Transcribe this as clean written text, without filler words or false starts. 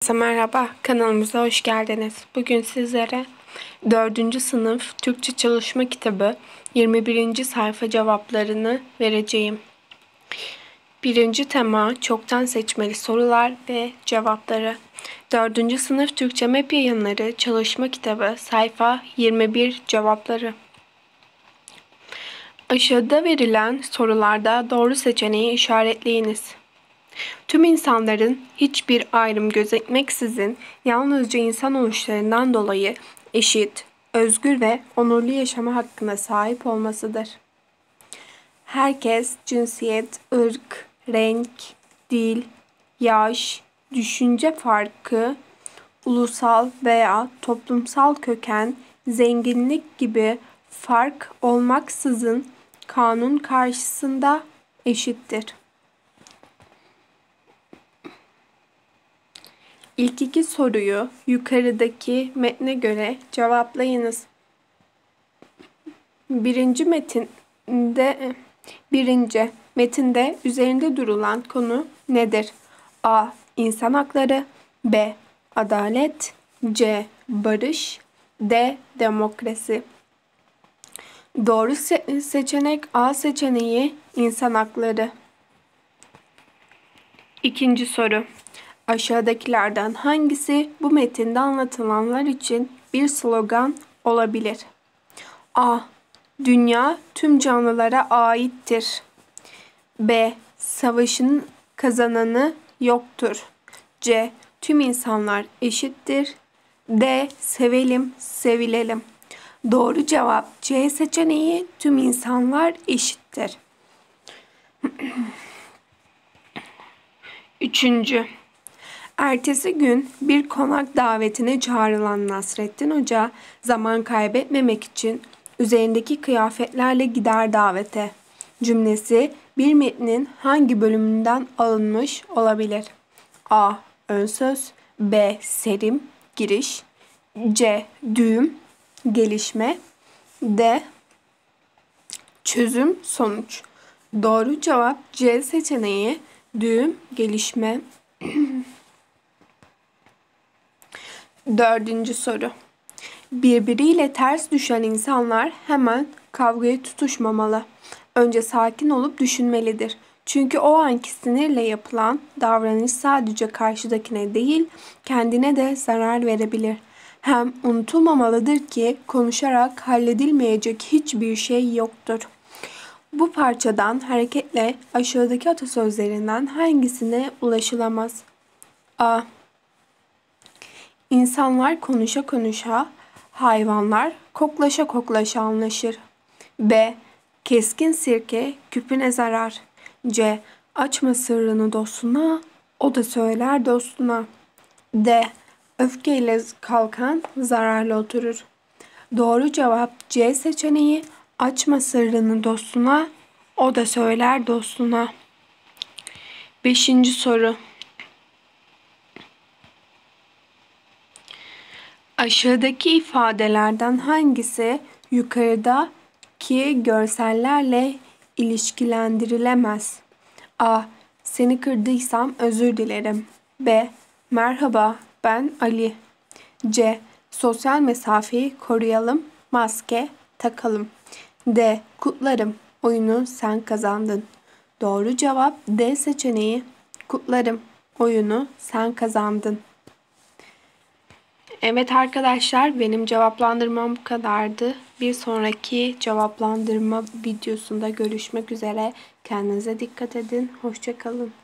Merhaba, kanalımıza hoş geldiniz. Bugün sizlere 4. sınıf Türkçe çalışma kitabı 21. sayfa cevaplarını vereceğim. Birinci tema çoktan seçmeli sorular ve cevapları. 4. sınıf Türkçe MEP Yayınları çalışma kitabı sayfa 21 cevapları. Aşağıda verilen sorularda doğru seçeneği işaretleyiniz. Tüm insanların hiçbir ayrım gözetmeksizin yalnızca insan oluşlarından dolayı eşit, özgür ve onurlu yaşama hakkına sahip olmasıdır. Herkes cinsiyet, ırk, renk, dil, yaş, düşünce farkı, ulusal veya toplumsal köken, zenginlik gibi fark olmaksızın kanun karşısında eşittir. İlk iki soruyu yukarıdaki metne göre cevaplayınız. Birinci metinde üzerinde durulan konu nedir? A. İnsan hakları, B. Adalet, C. Barış, D. Demokrasi. Doğru seçenek A seçeneği insan hakları. İkinci soru. Aşağıdakilerden hangisi bu metinde anlatılanlar için bir slogan olabilir? A. Dünya tüm canlılara aittir. B. Savaşın kazananı yoktur. C. Tüm insanlar eşittir. D. Sevelim, sevilelim. Doğru cevap C seçeneği, tüm insanlar eşittir. Üçüncü. Ertesi gün bir konak davetine çağrılan Nasrettin Hoca zaman kaybetmemek için üzerindeki kıyafetlerle gider davete. Cümlesi bir metnin hangi bölümünden alınmış olabilir? A. Ön söz, B. Serim, giriş, C. Düğüm, gelişme, D. Çözüm, sonuç. Doğru cevap C seçeneği, düğüm, gelişme. Dördüncü soru. Birbiriyle ters düşen insanlar hemen kavgaya tutuşmamalı. Önce sakin olup düşünmelidir. Çünkü o anki sinirle yapılan davranış sadece karşıdakine değil, kendine de zarar verebilir. Hem unutulmamalıdır ki konuşarak halledilmeyecek hiçbir şey yoktur. Bu parçadan hareketle aşağıdaki atasözlerinden hangisine ulaşılamaz? A. İnsanlar konuşa konuşa, hayvanlar koklaşa koklaşa anlaşır. B. Keskin sirke küpüne zarar. C. Açma sırrını dostuna, o da söyler dostuna. D. Öfkeyle kalkan zararlı oturur. Doğru cevap C seçeneği, açma sırrını dostuna, o da söyler dostuna. Beşinci soru. Aşağıdaki ifadelerden hangisi yukarıdaki görsellerle ilişkilendirilemez? A. Seni kırdıysam özür dilerim. B. Merhaba, ben Ali. C. Sosyal mesafeyi koruyalım, maske takalım. D. Kutlarım, oyunu sen kazandın. Doğru cevap D seçeneği, kutlarım, oyunu sen kazandın. Evet arkadaşlar, benim cevaplandırmam bu kadardı. Bir sonraki cevaplandırma videosunda görüşmek üzere. Kendinize dikkat edin. Hoşça kalın.